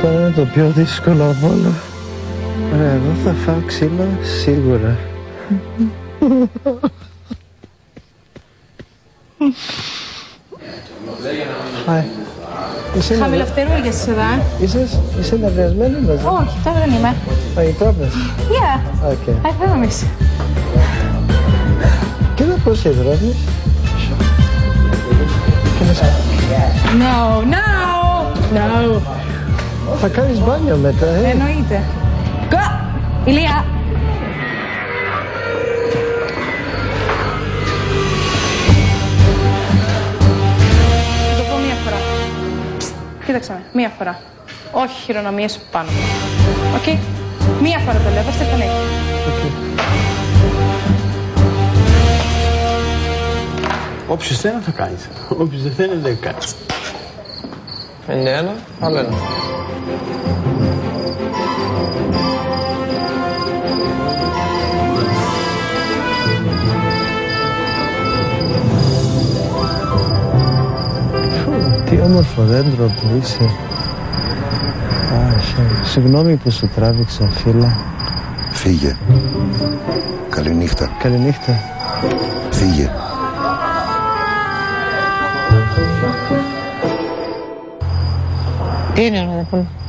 Αυτό είναι το πιο δύσκολο από όλα. Εδώ θα φάω ξύλο σίγουρα. Χαμηλοφτερούγες εδώ, Είσαι νευριασμένη μαζί? Όχι, τώρα δεν είμαι. You promise? Yeah, Okay. I promise. Κοίτα πώς υδρώνεις. No, no, no. Θα κάνεις μπάνιο μετά, Εννοείται. Ηλία. Θα το πω μία φορά. Κοίταξε με, μία φορά. Όχι χειρονομίες πάνω. Οκ. Μία φορά το λέω, δεν στεφανεί. Όποιος θέλει θα κάνεις. Όποιος δεν θέλει δεν κάνεις. Είναι ένα, άλλο ένα. Τι όμορφο δέντρο που είσαι. Συγγνώμη που σου τράβηξα, φίλα. Φύγε. Καληνύχτα. Καληνύχτα. Φύγε. Τι είναι, αδερφό μου?